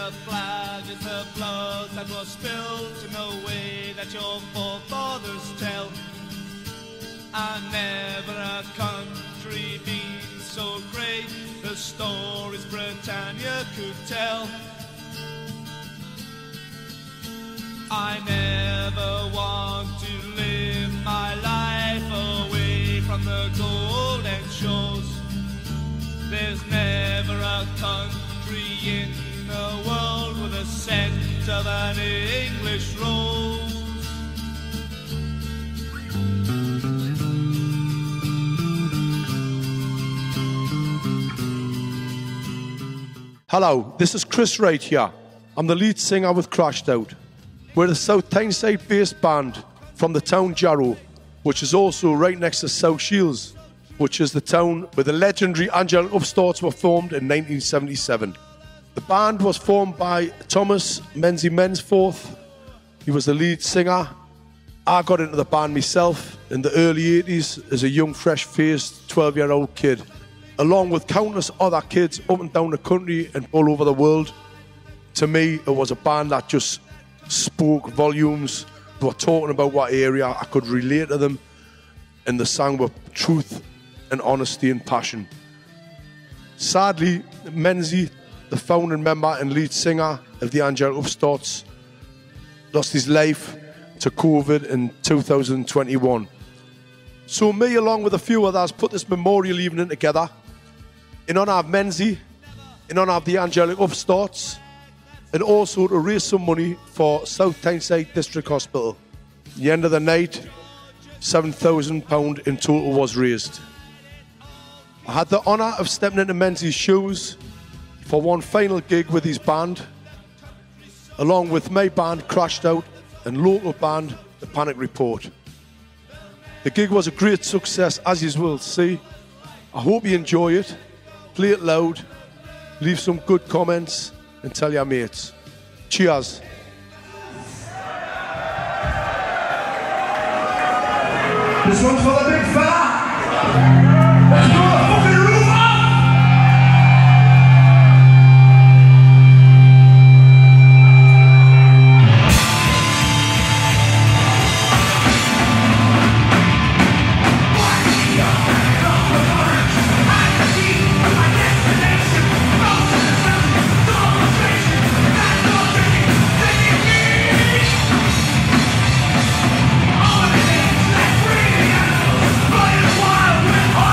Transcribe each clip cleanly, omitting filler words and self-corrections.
the flag is the blood that was spilled in the way that your forefathers tell. And never a country been so great, the stories Britannia could tell. I never want to live my life away from the golden shores. There's never a country in the world with a scent of an English rose. Hello, this is Chris Wright here. I'm the lead singer with Crashed Out. We're a South Tyneside based band from the town Jarrow, which is also right next to South Shields, which is the town where the legendary Angelic Upstarts were formed in 1977. The band was formed by Thomas Menzie Mensforth. He was the lead singer. I got into the band myself in the early 80s as a young, fresh-faced 12-year-old kid, along with countless other kids up and down the country and all over the world. To me, it was a band that just spoke volumes. They were talking about what area I could relate to them, and the sang with truth and honesty and passion. Sadly, Menzie, the founding member and lead singer of the Angelic Upstarts, lost his life to COVID in 2021. So me, along with a few others, put this memorial evening together in honour of Menzie, in honour of the Angelic Upstarts, and also to raise some money for South Tyneside District Hospital. At the end of the night, £7,000 in total was raised. I had the honour of stepping into Menzie's shoes for one final gig with his band, along with my band Crashed Out and local band The Panic Report. The gig was a great success, as you will see. I hope you enjoy it. Play it loud, leave some good comments, and tell your mates. Cheers. This one's for the big fella. Let's blow the fucking roof off! All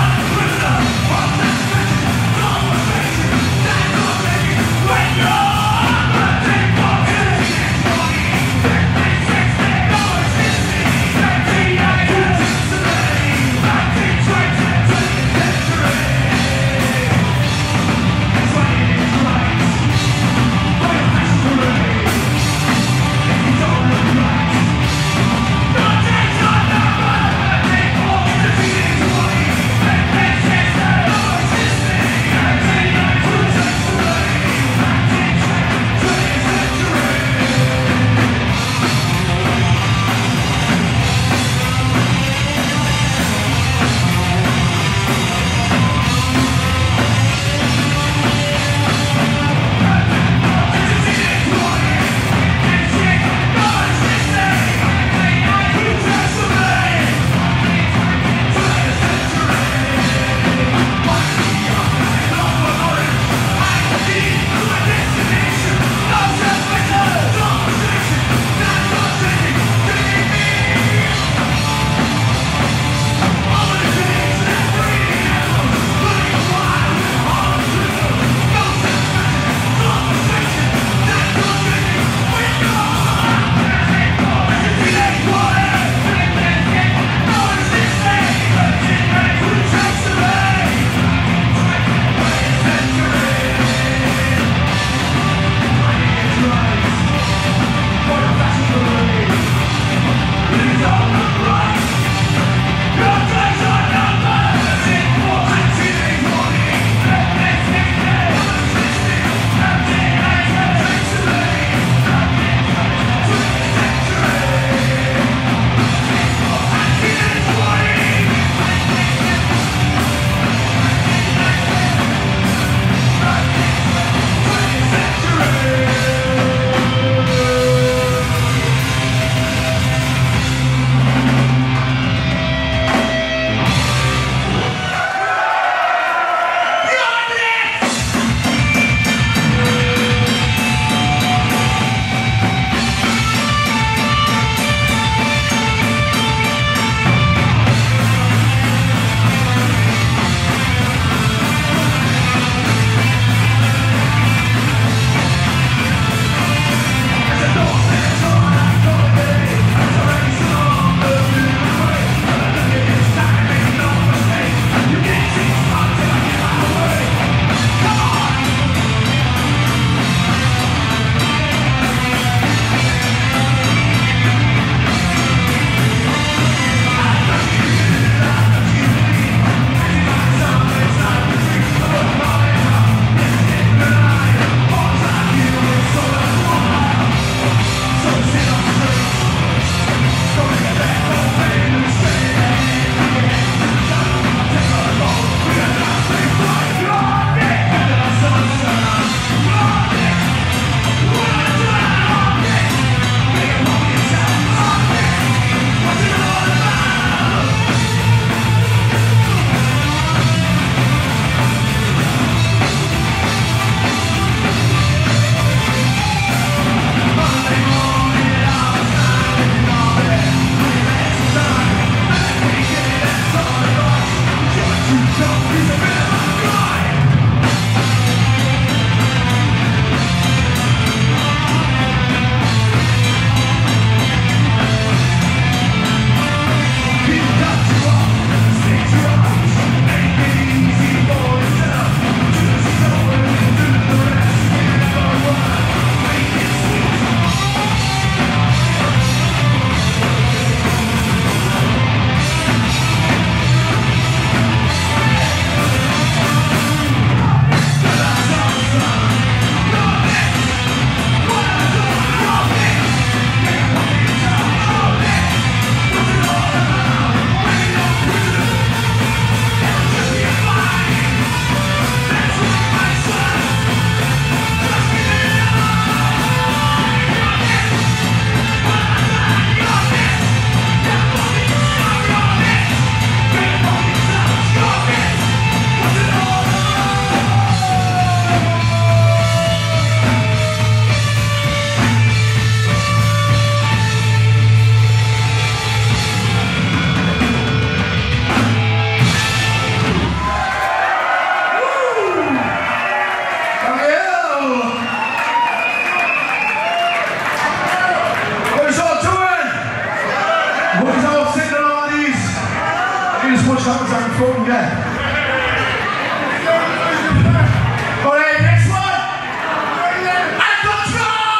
sounds like fun, yeah. Alright, next one. Out of control!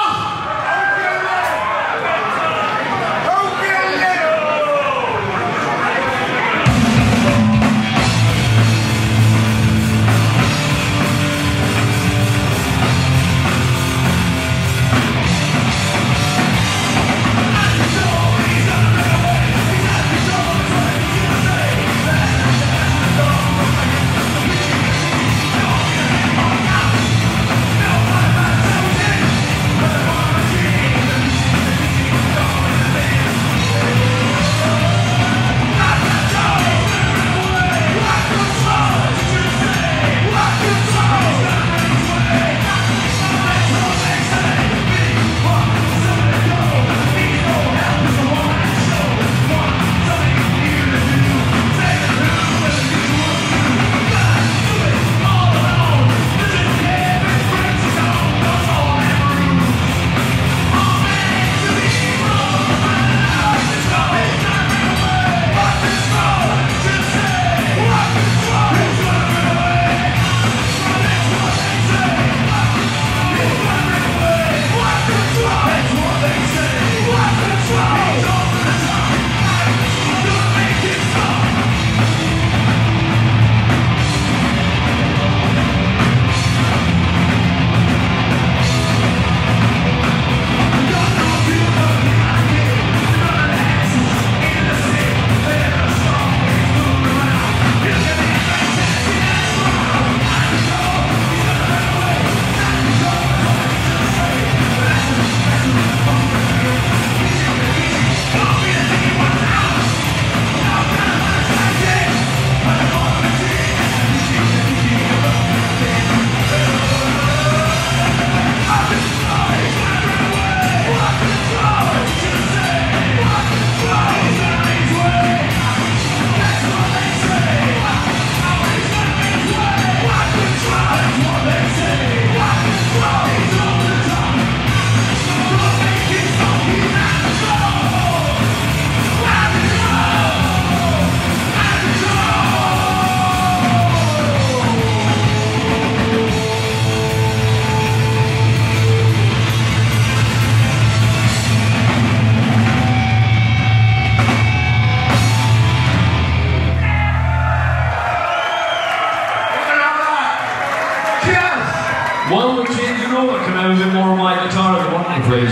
While we're changing over, can I have a bit more of my guitar at the bottom, please?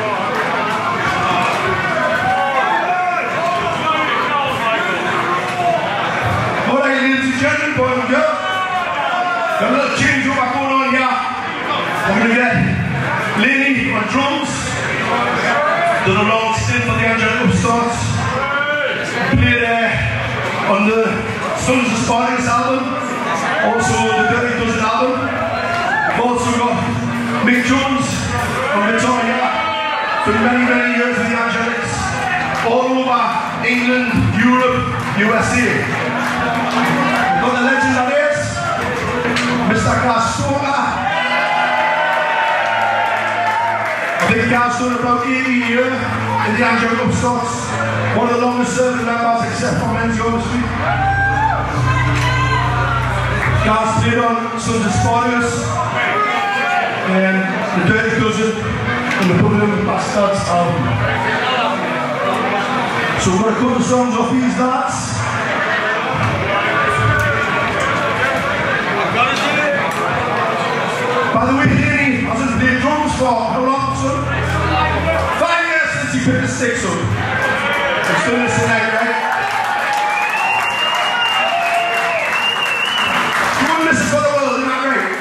Alright, ladies and gentlemen, boys and girls. Got a little change over going on here. I'm going to get Lenny on drums. Done a long stint for the Angelic Upstarts. Played on the Sons of Spartans album. Also the Dirty Dozen album. We've also got Mick Jones on guitar here for many, many years with the Angelics. All over England, Europe, USA. We've got the legend of this, Mr. Cass Stoker. I think Cass done about 80 years in the Angelic Upstarts. One of the longest serving members except for Men's obviously. Cass played on Sons of Spartans. The Dirty Dozen and the Put It In The Bastards album. So we're going to cover songs off these lads. By the way, Danny, I was in the drums for how long, son? 5 years since he picked the sticks up. I'm still listening out, right? Come on, listen for the world, isn't that right?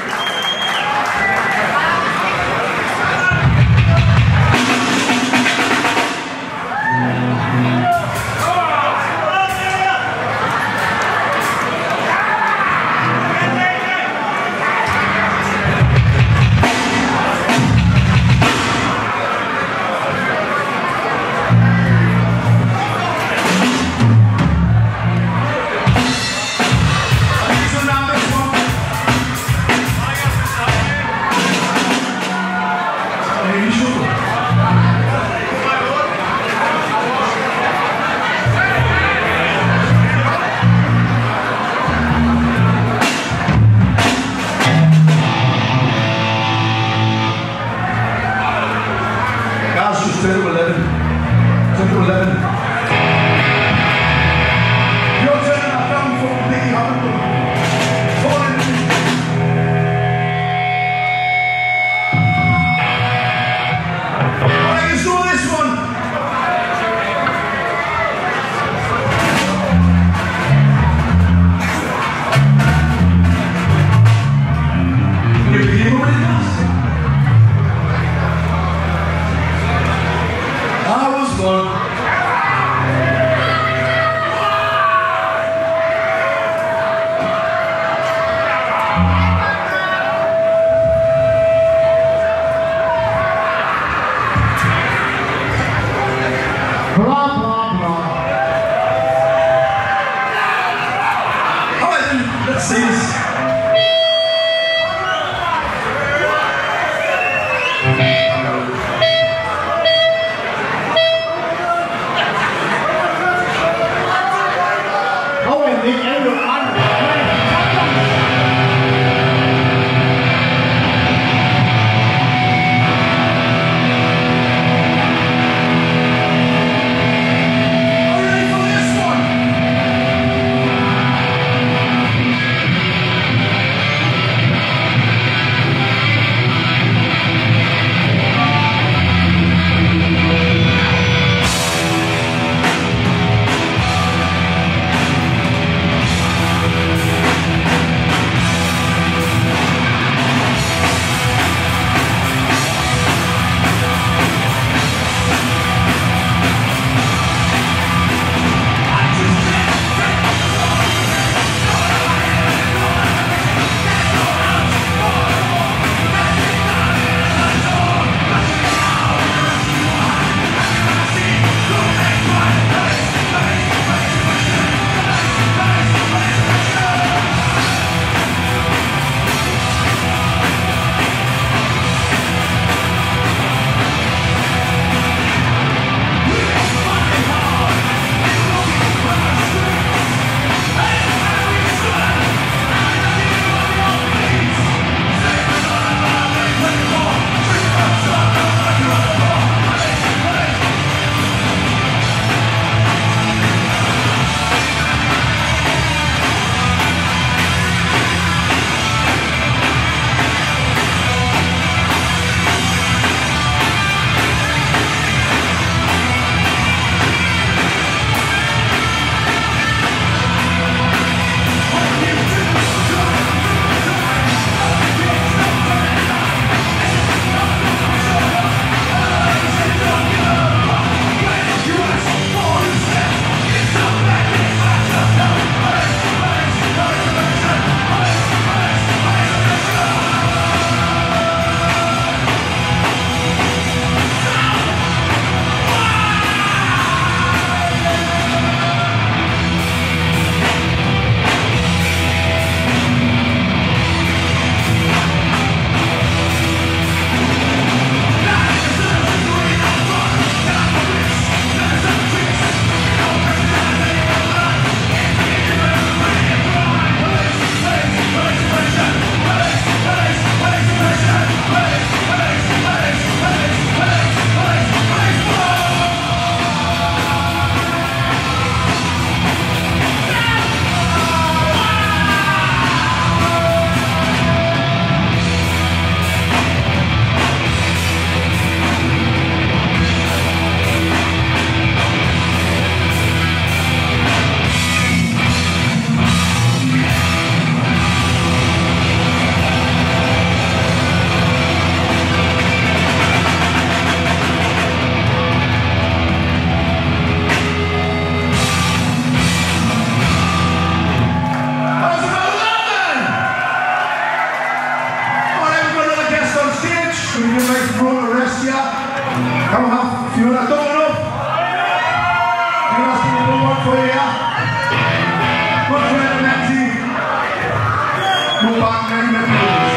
want to rest here, come on. If you want to double up, you can ask me to do one for you here. Good friend of that team. Go back many years.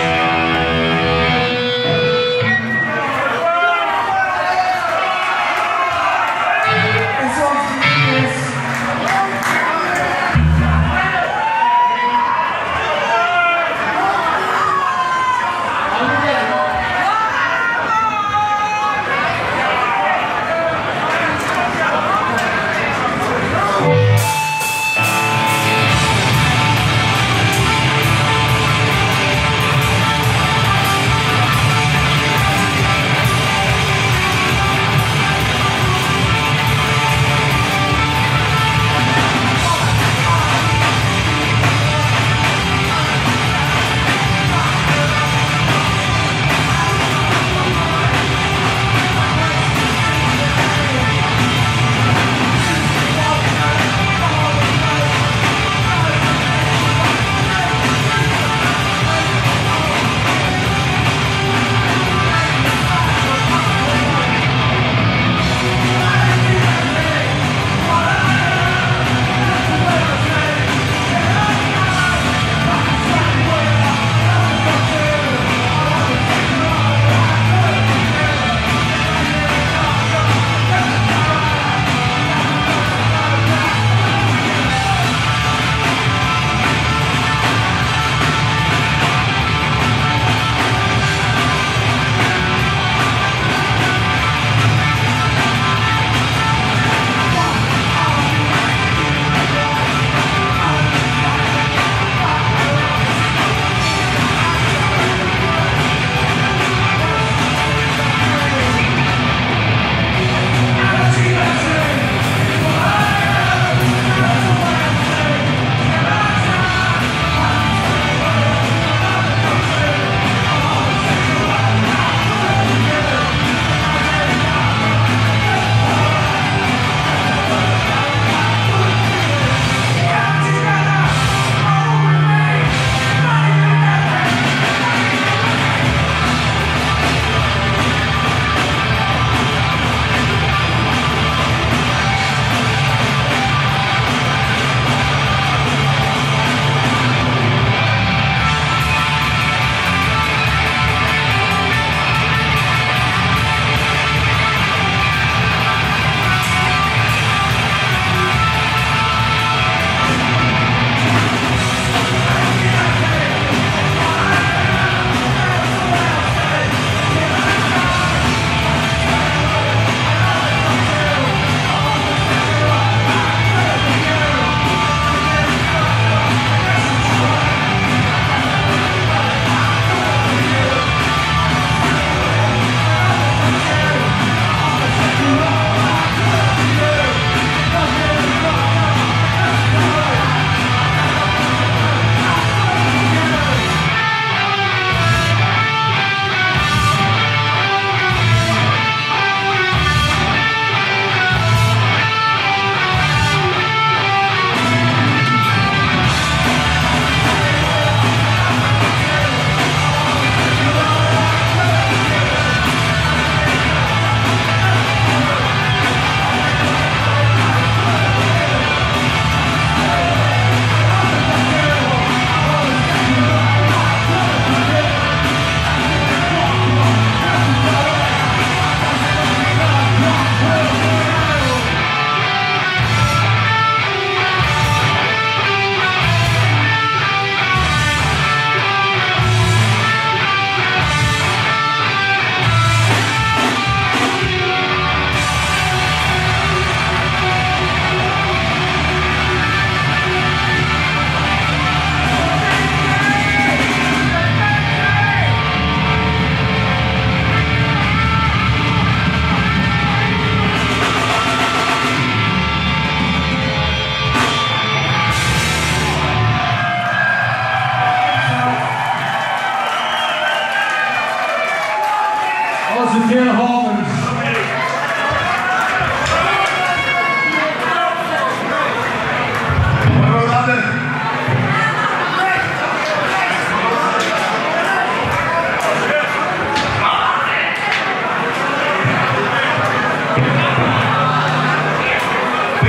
Ken Hawkins.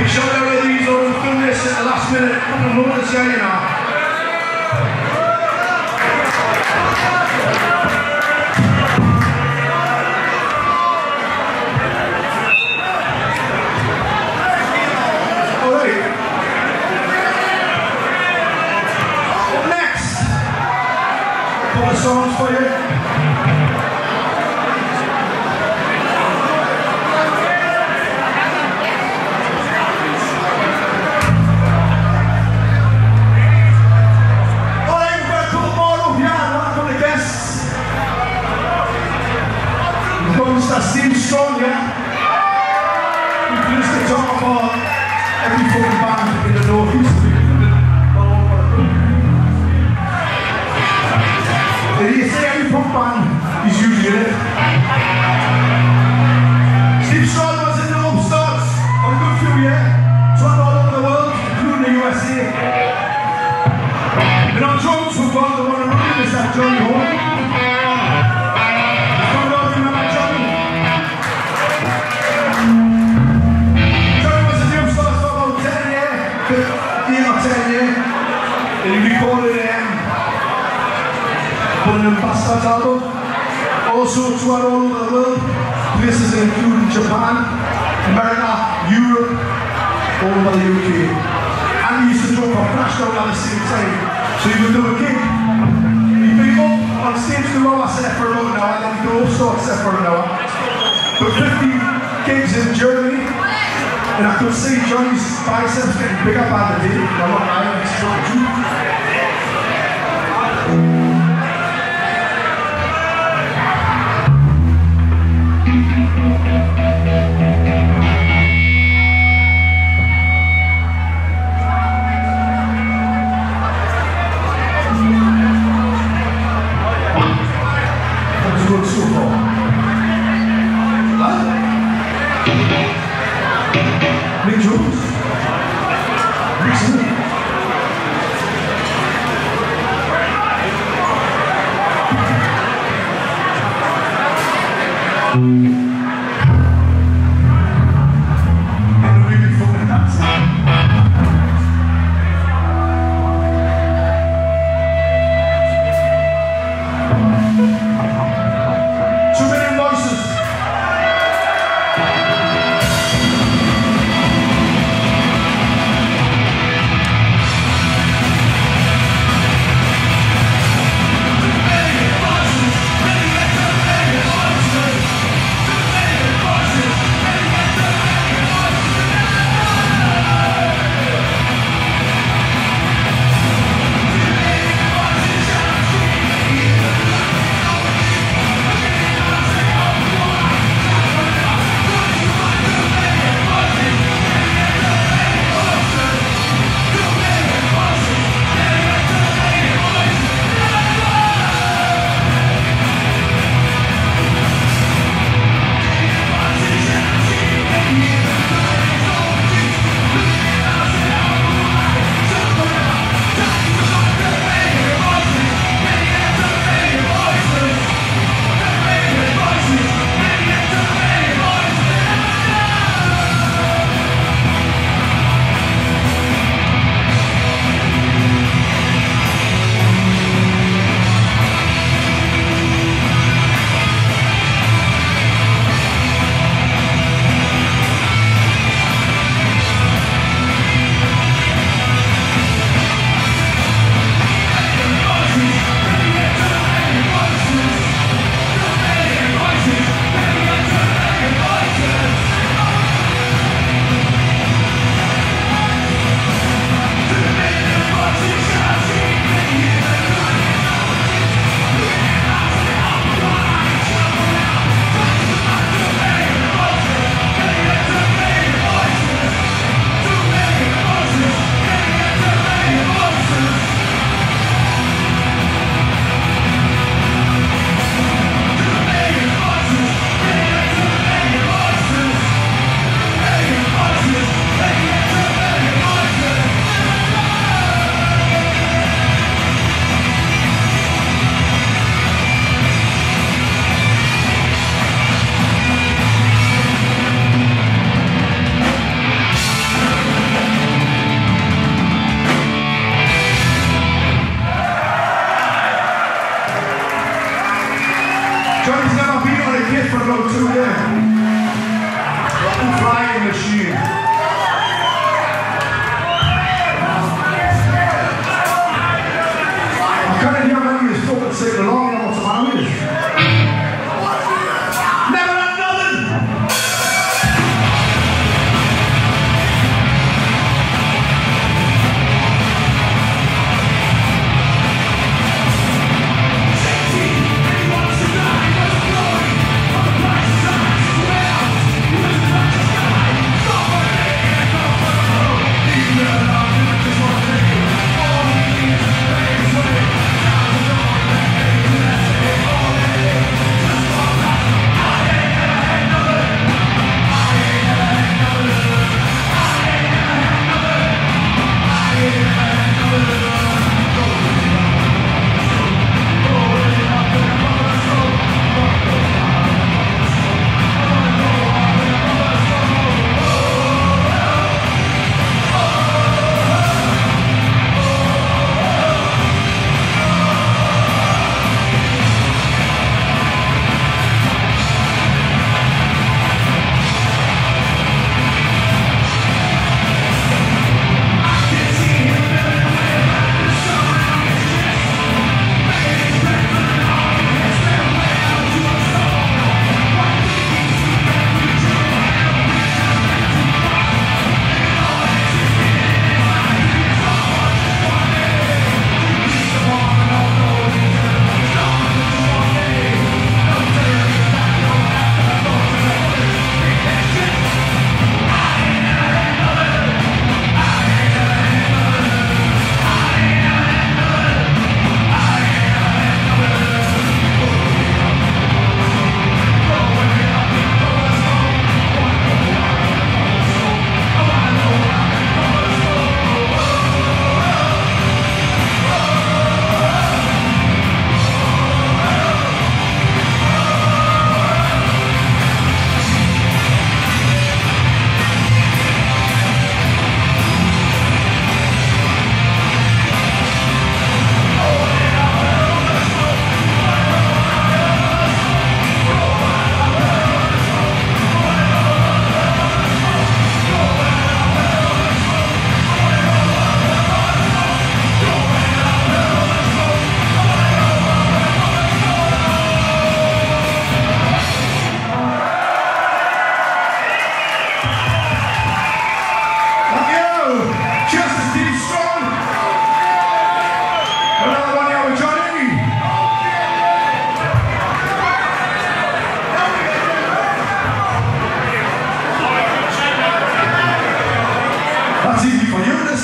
Big shout out to these who filmed this at the last minute. A couple of moments here, you know. Songs for you. Mr. Steve Strong, yeah? He plays guitar for every fucking band in the Northeast. Did he say every punk band? He's usually in it. Steve Strong was in the Upstarts on a good few years. Toured all over the world, including the USA. And on drums, we've got the one and only Mr. Johnny Horn. Bastards album. Also toured all over the world, places including Japan, America, Europe, all over the UK. And he used to drop a flash down at the same time. So he would do a gig. He'd be up on stage 2 hours set for about an hour, then he'd go off set for an hour. But 50 gigs in Germany, and I could see Johnny's biceps getting bigger by the day. I'm not lying, it's true. Big Jones. Excellent.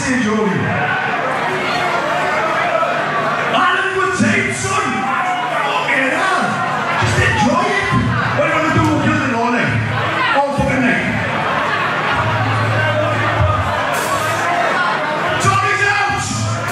say, Jody? All in good time, son. Okay, now. Just enjoy it. What do you want to do? Kill it all night. All fucking night. Tony's out!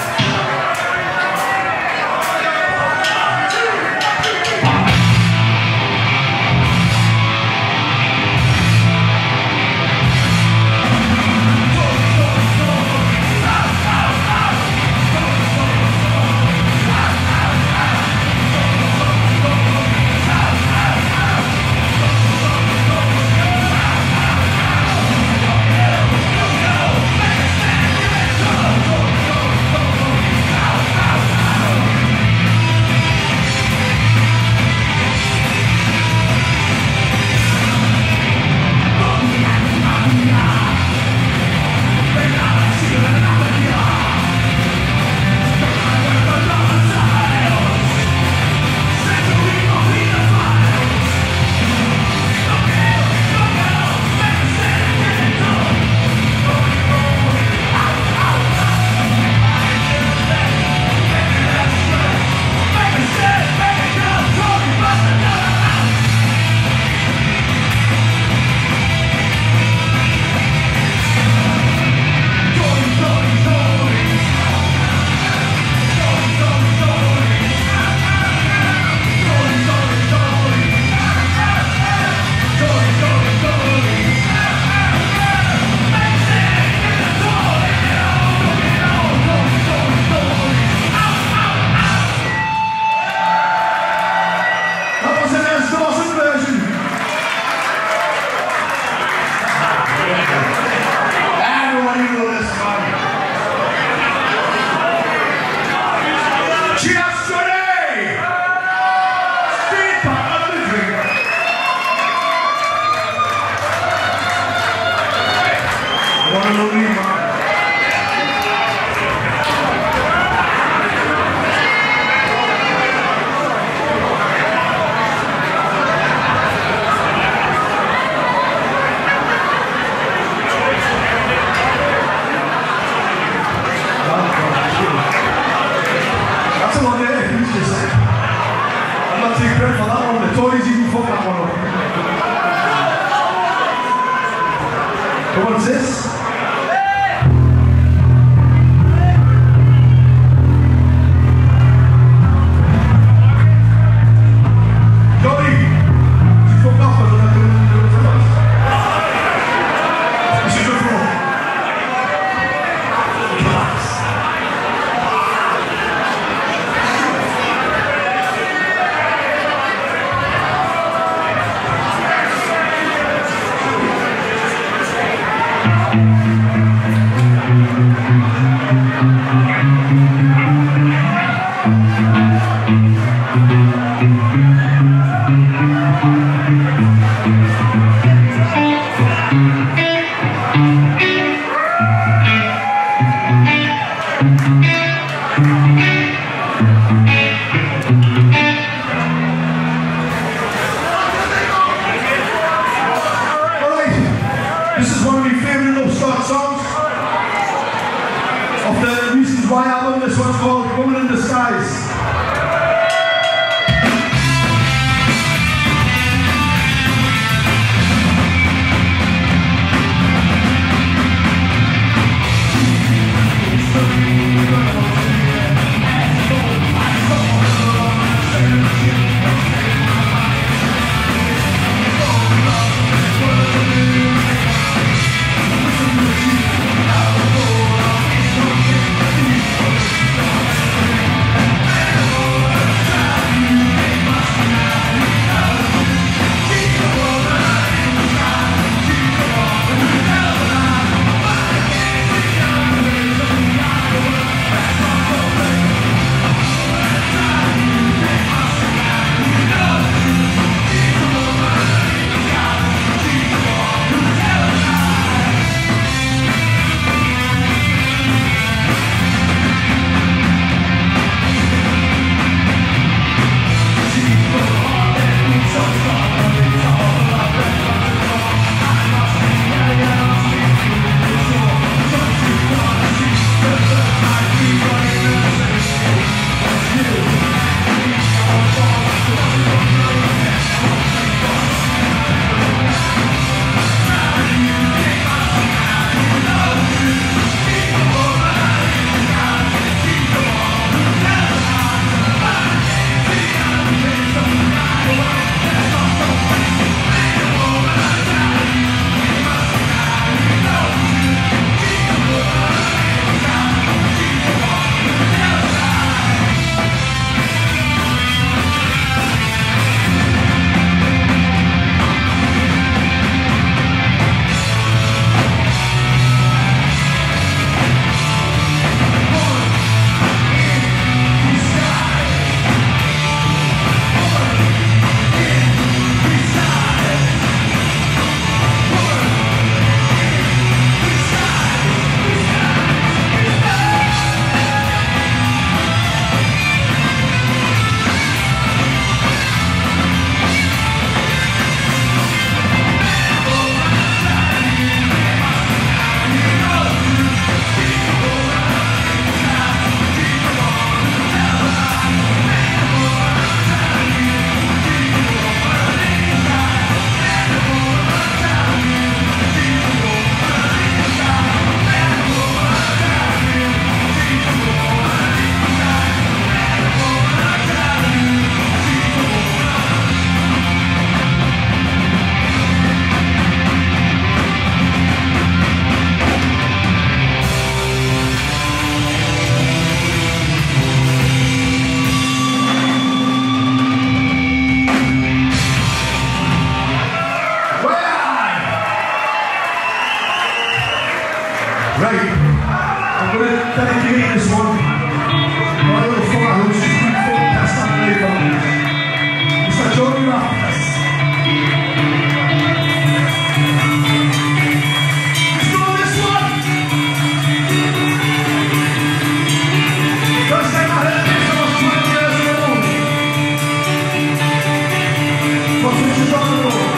What's this? This one's called Woman in Disguise. dedicate this one. My little fella who's just been full past on the label. Mr. Johnny Raffles. Let's go this one. First time I heard this, I was 20 years old. But this is on the road.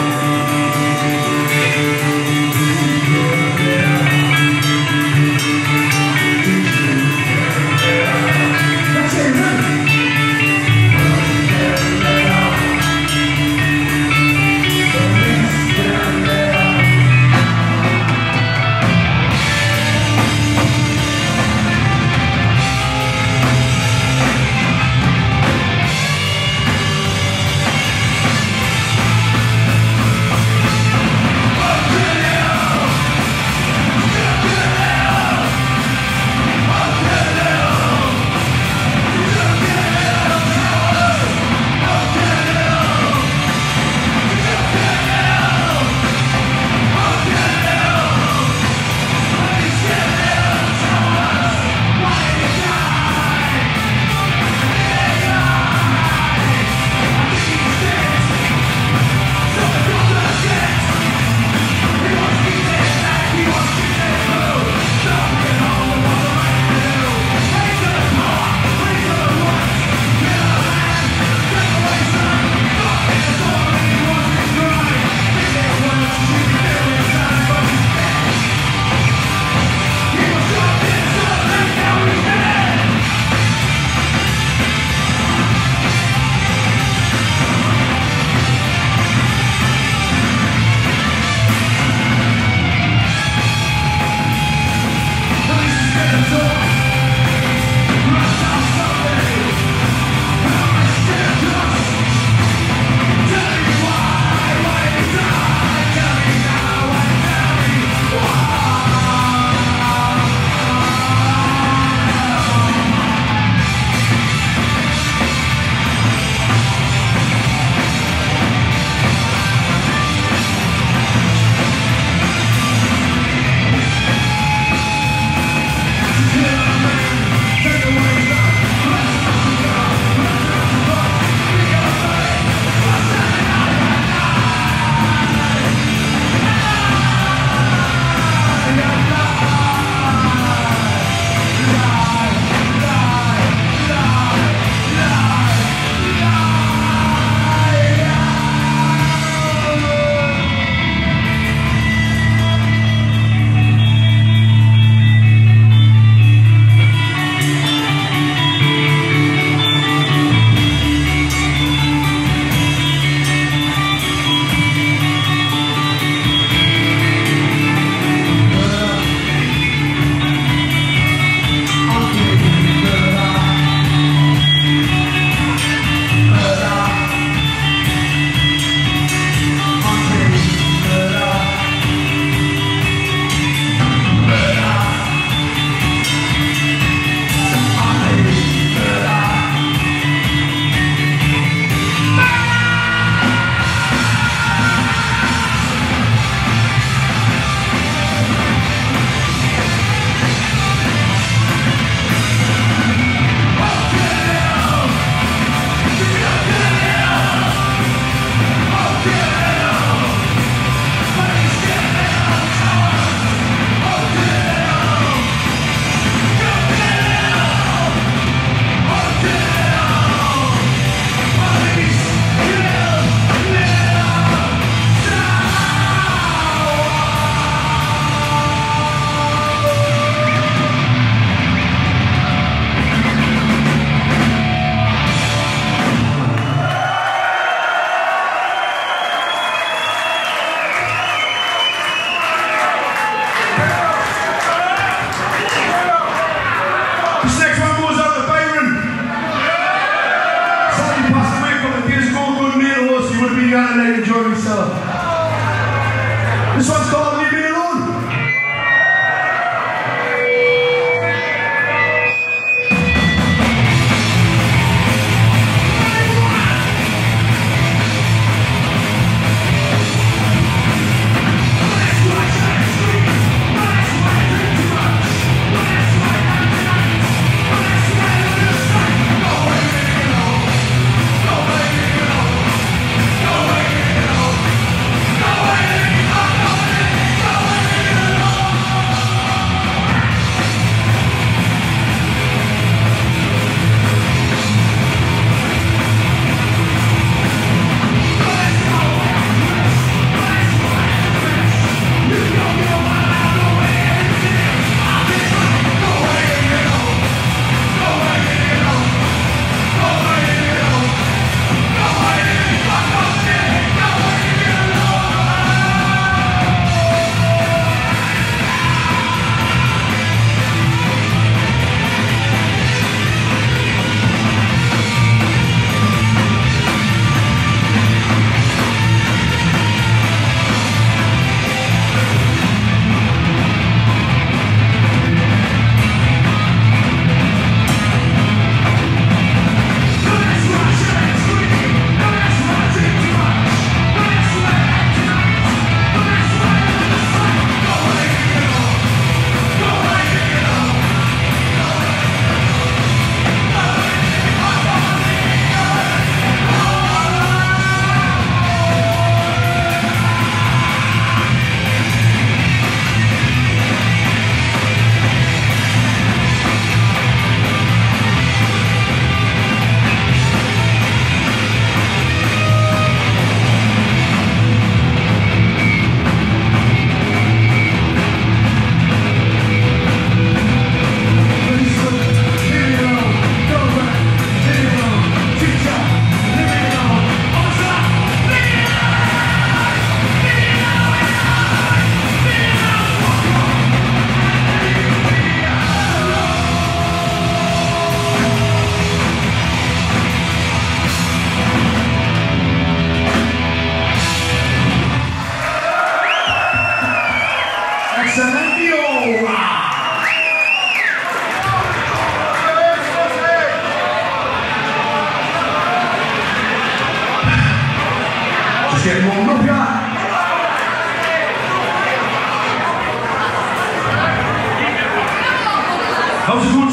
Enjoy yourself. This one's called Leave Me Alone.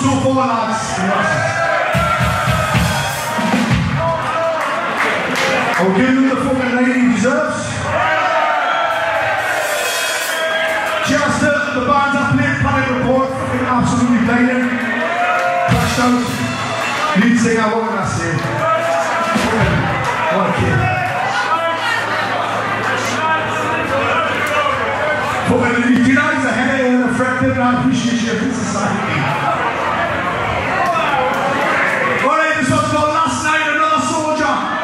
so far, lads. I'll give him the fucking night he deserves. Cheers to the bands that played Panic Report, fucking absolutely blinding. Crashed out. Lead singer, what can I say? What a kid. Fucking, he denies the head and the fret and I appreciate you in society. Alright, this one's called Last Night, Another Soldier.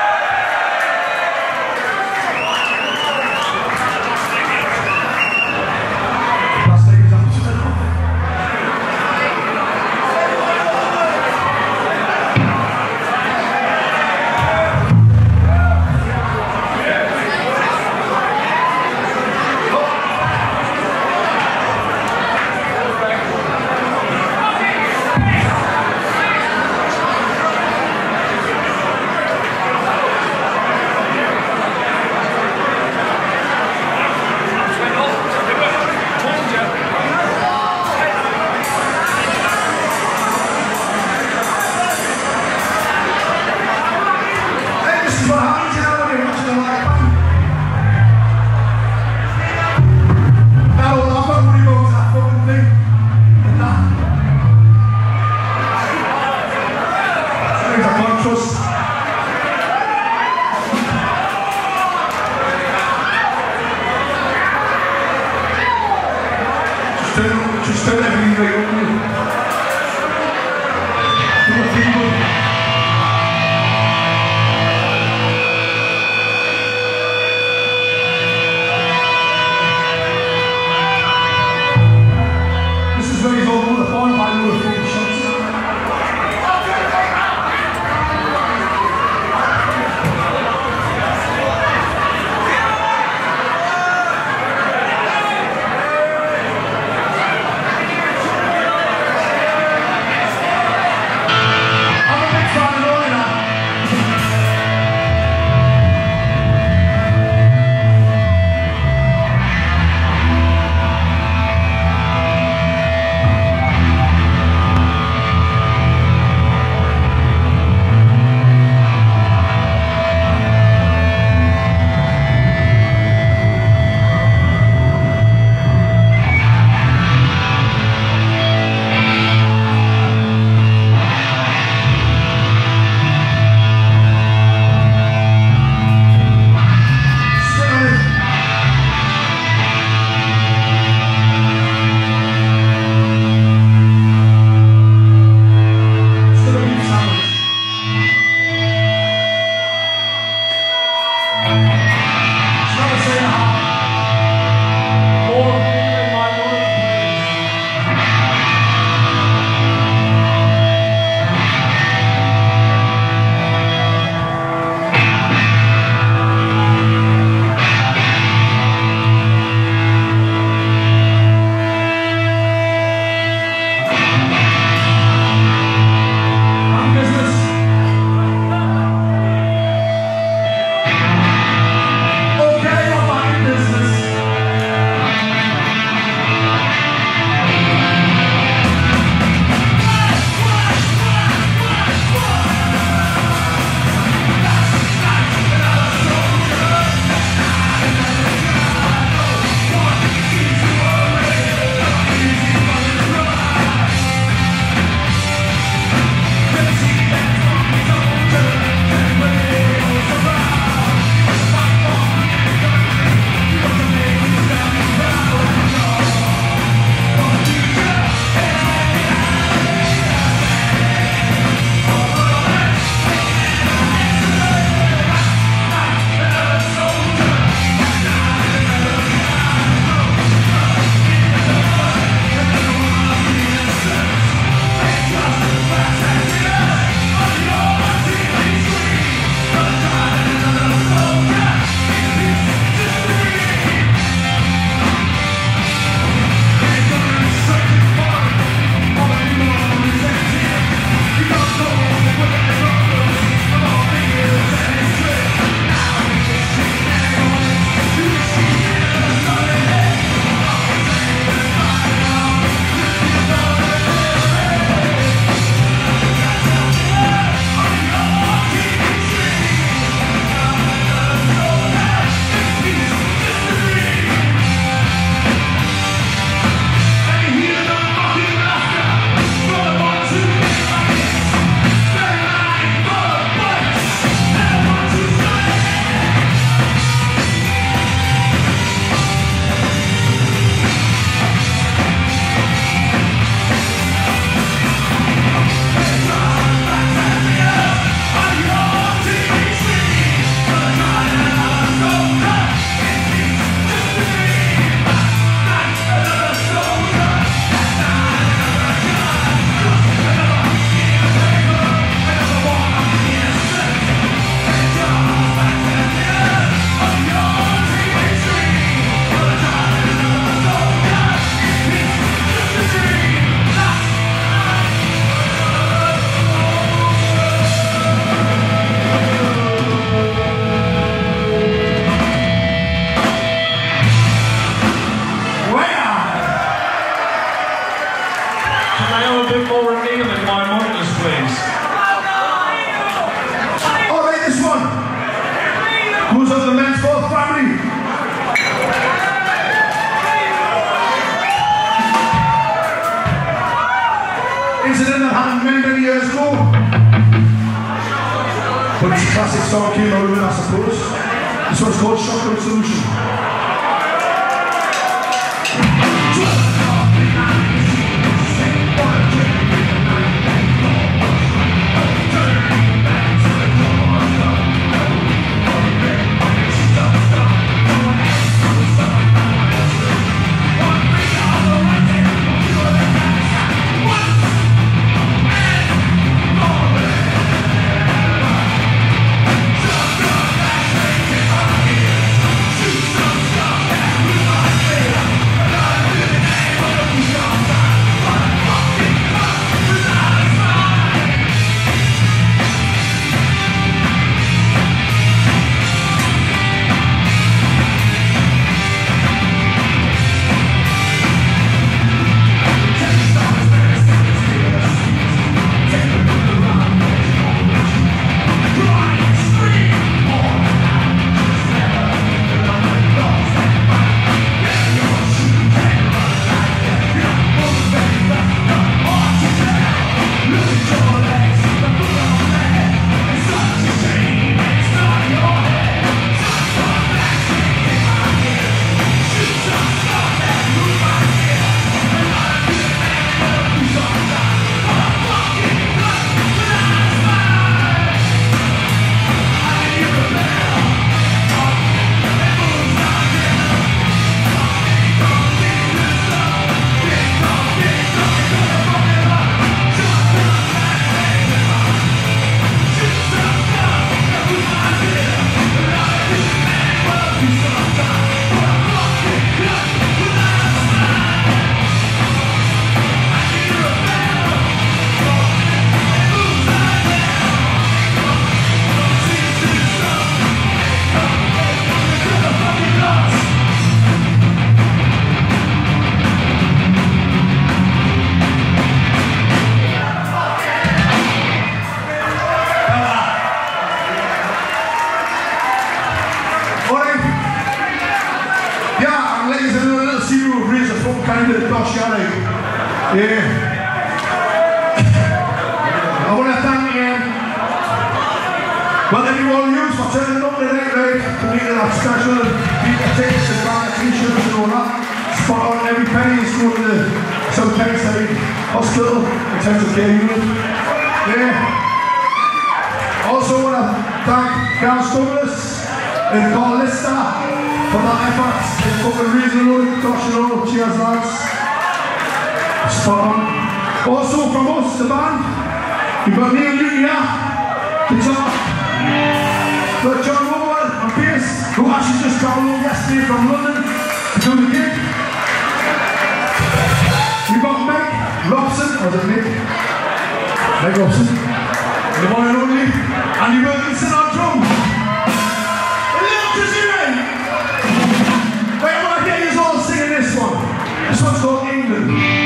Just turn everything right on you. Come on, people. This is where he's all over the phone by the fucking shots. But it's a classic song, Keith Urban, I suppose. This one's called Shotgun Solution. Well, thank you all you for turning up tonight, right? To make it that special, people tickets and buy t-shirts and all that. Spot on every penny is going to the South Tyneside Hospital, intensive care unit. Yeah. Also want to thank Gareth Douglas and Carl Lister for that effort. They're fucking reasonable, gosh, you know, cheers lads. Spot on. Also from us, the band, we've got Neil Newton here, guitar. We've got John Woodward on bass, who actually just travelled home yesterday from London to do the gig. We've got Mike Robson, or is it Nick? Mike Robson, the one and only Andy Wilkinson on drums. A little Chrissy Ray. Wait, I want to hear you all singing this one. This one's called England.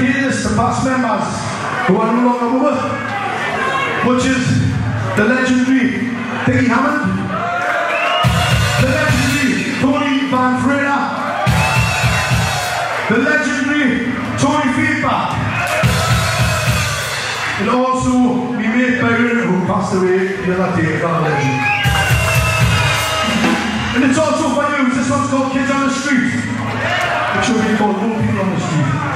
dedicate this to past members who are no longer with us, which is the legendary Dickie Hammond, the legendary Tony Van Freda, the legendary Tony Feedback, and also my mate Byron, who passed away the other day, that legend. And it's also for you, this one's called Kids on the Street. It should be called No People on the Street.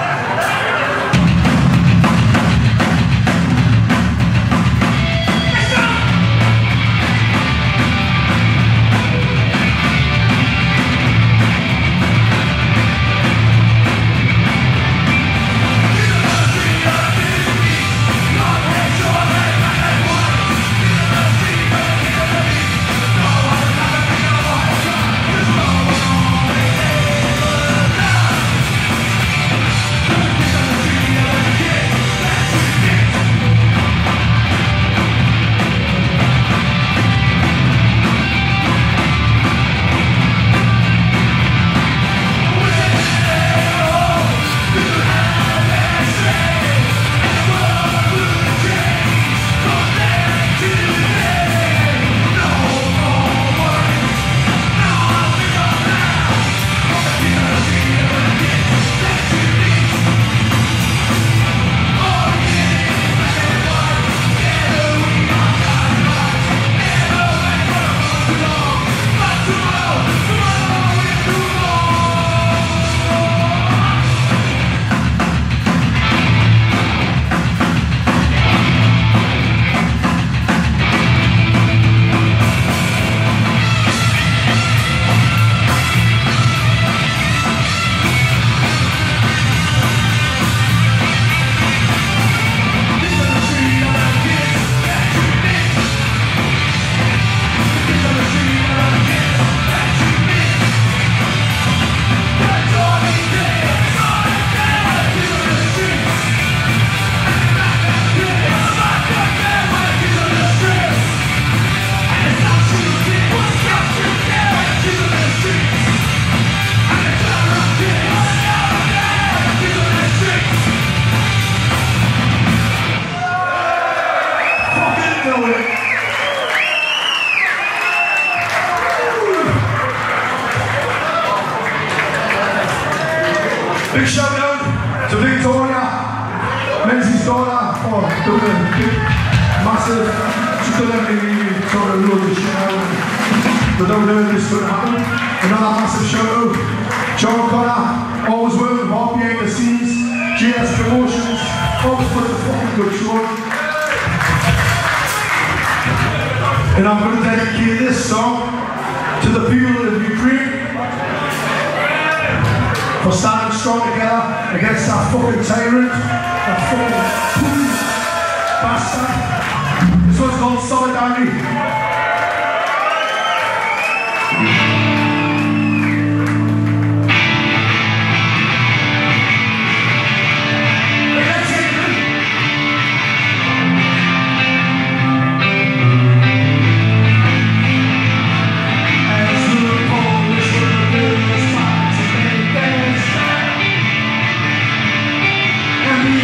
Big shout out to Victoria, Menzies' daughter, for doing a big, massive, she's done everything really sort of load this shit out. Without her, this couldn't happen. Another massive shout out, John Connor, always working hard behind the scenes, JS Promotions, always puts a fucking good show on. And I'm going to dedicate this song to the people of Ukraine for standing strong together against that fucking tyrant, that fucking bastard. This one's called Solidarity. And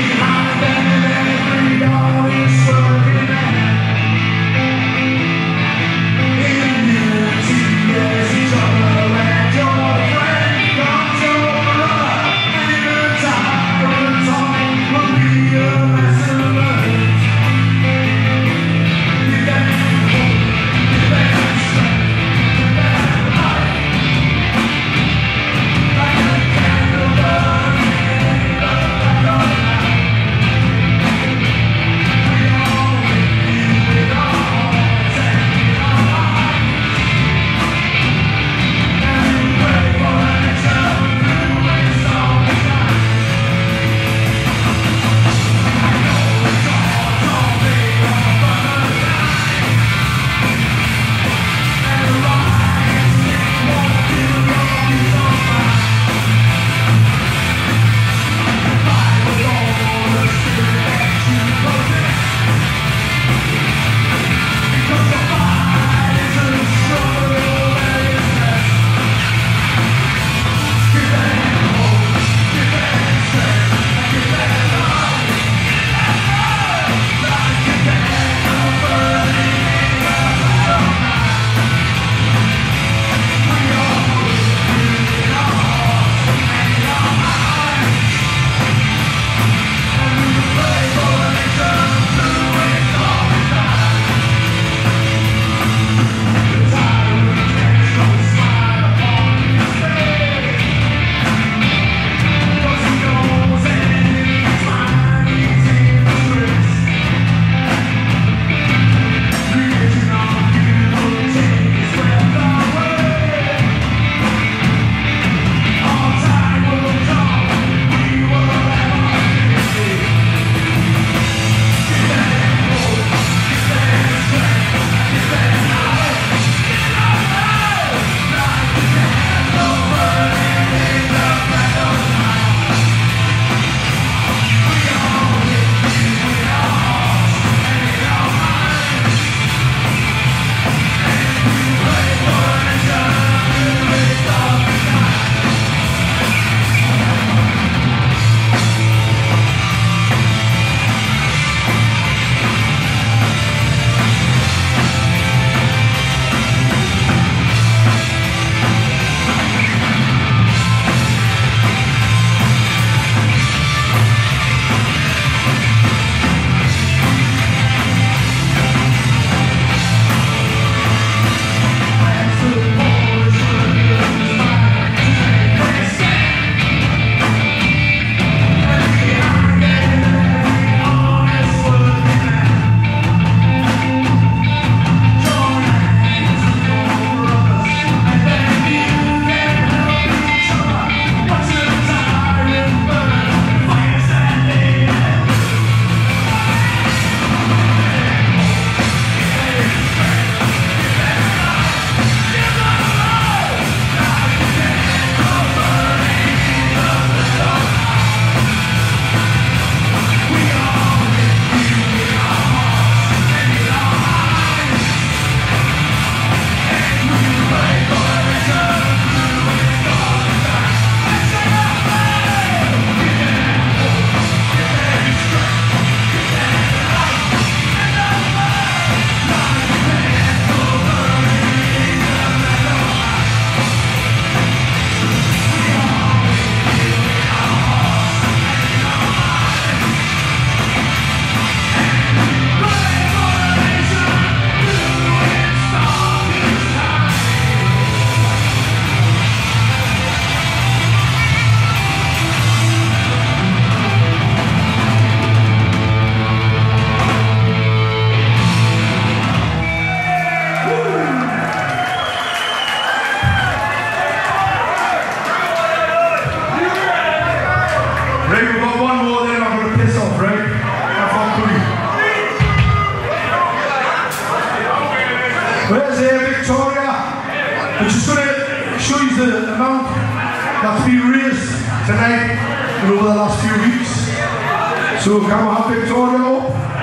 over the last few weeks. So can we have Victoria up?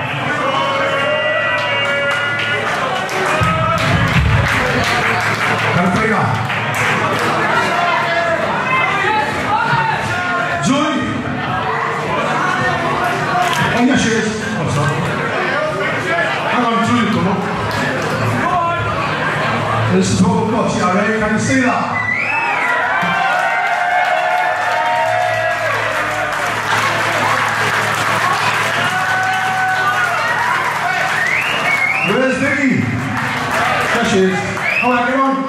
Can I play that? Joy? Oh yeah, she is. Oh, sorry. Hang on, Joy, come on. This is what we've got here, right? Can you see that? Where's Vicky? There she is. Alright, come on.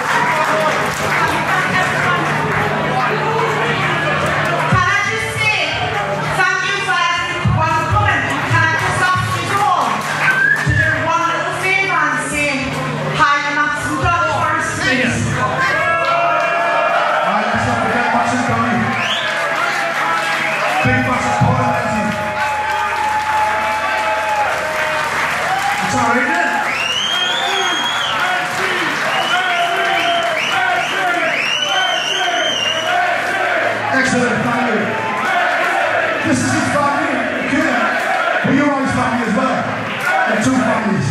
Can I just say, thank you for everyone coming. Can I just ask you all to do one little favour and say hi to Max and Dolly first, please? Alright, let's not forget Max and Dolly. Big massive Paul and Lindsay. It's alright, isn't it? Excellent, thank you. This is his family, okay? But you're his family as well. They're two families.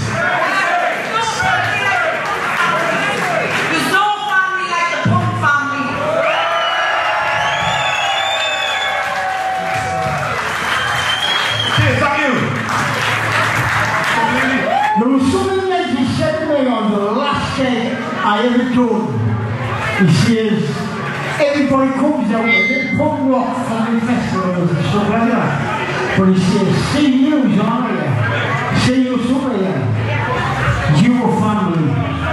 There's no family like the Punk family. Okay, thank you. There was something that he said to me on the last day I ever done. He says, everybody comes out with the punk rock family festivals and stuff like that. But he says, see you, John, here. See you somewhere here. You are family.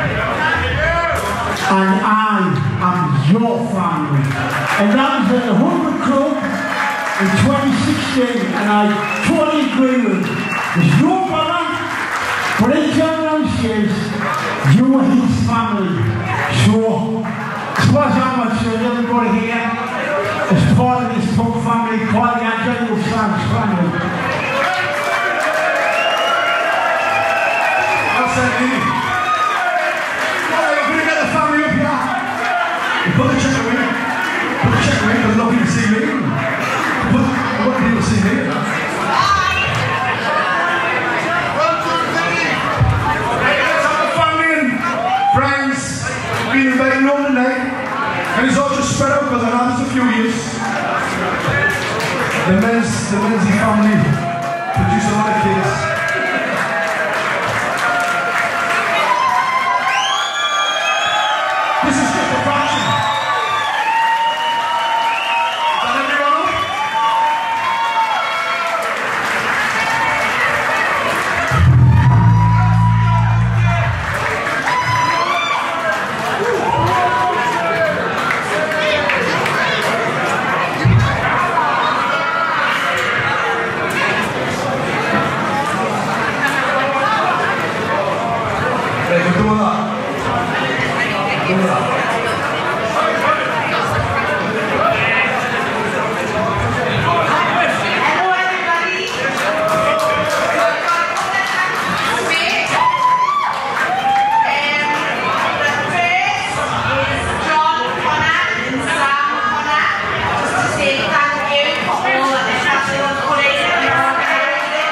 And I am your family. And that was at the 100 Club in 2016, and I totally agree with him. There's no brother, but he turned around and says, you are his family. So, what's happened to everybody here as part of this punk family, part of the Angelical Sounds family. I'll say it. Alright, we're going to get the family up here. Put the check away. Put the check away because nobody can see me. Put what people see me. Let's have the family and friends been invited home tonight. And it's all just spread out because I know there's a few years. The Menzie family produce a lot of kids. This is just a fraction. Is that everyone up? Hey, we're doing that. Doing that. Hello, everybody. The first is John Connor and Sam Connor, just to say thank you for all that this festival put in and your organising.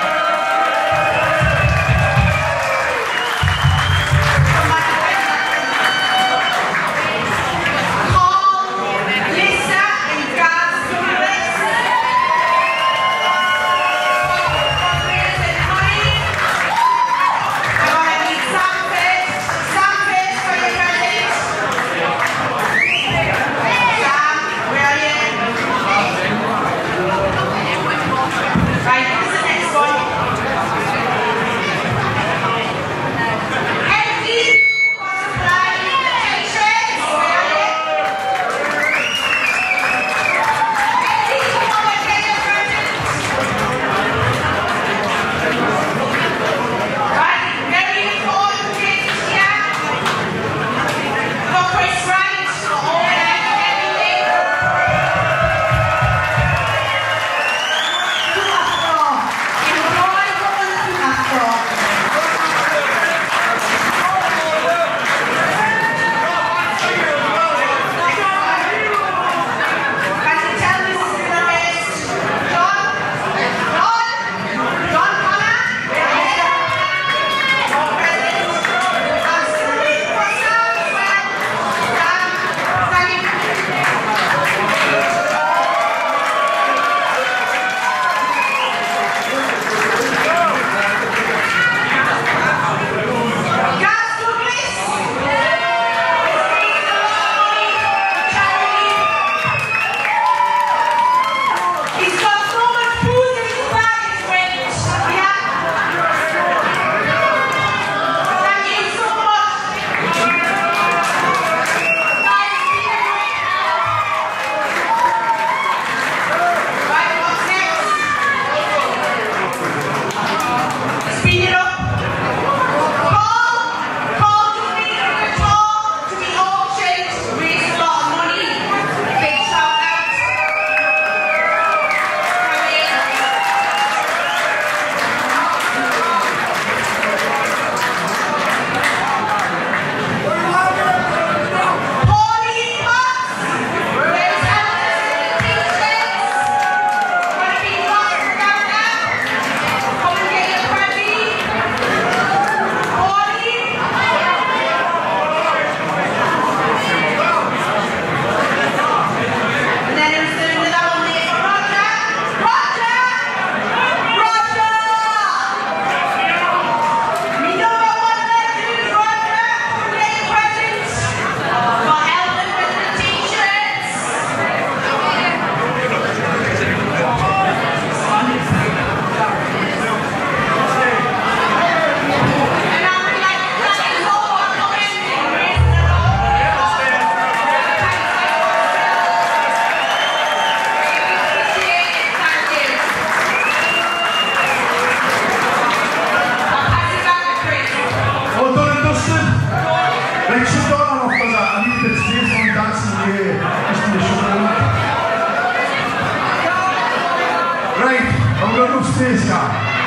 got enough space here.